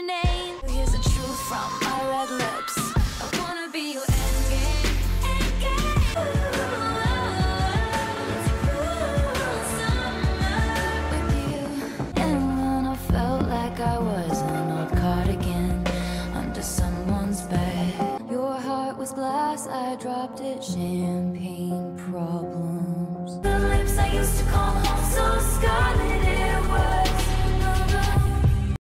name. Here's the truth from my red lips. I wanna be your endgame. With you. And when I felt like I was an old cardigan under someone's bed, your heart was glass, I dropped it. Champagne problems. The lips I used to call home so scarlet.